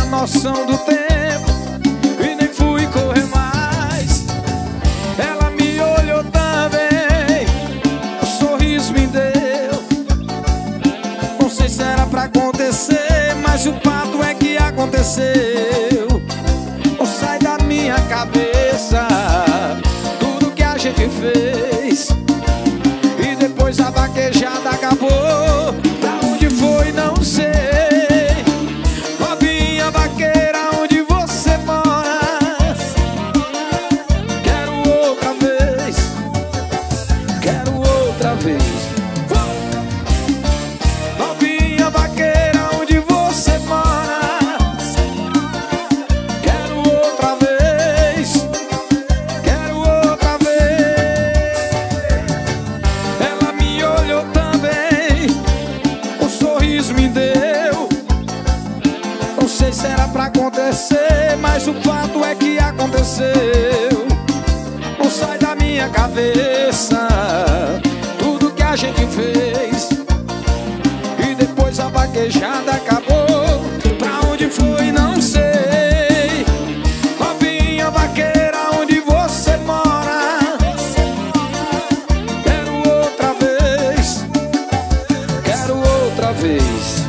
a noção do tempo e nem fui correr mais. Ela me olhou também, um sorriso me deu. Não sei se era pra acontecer, mas o fato é que aconteceu. Não sai da minha cabeça tudo que a gente fez. E depois a vaquejada acabou. Pra onde foi, não sei. Novinha vaqueira, onde você mora? Quero outra vez. Quero outra vez. Novinha vaqueira, onde você mora? Quero outra vez. Quero outra vez. Ela me olhou também, um sorriso me deu. Não sei se era pra acontecer, mas o fato é que aconteceu. Não sai da minha cabeça tudo que a gente fez. E depois a vaquejada acabou. Pra onde foi, não sei. Novinha vaqueira, onde você mora? Quero outra vez. Quero outra vez.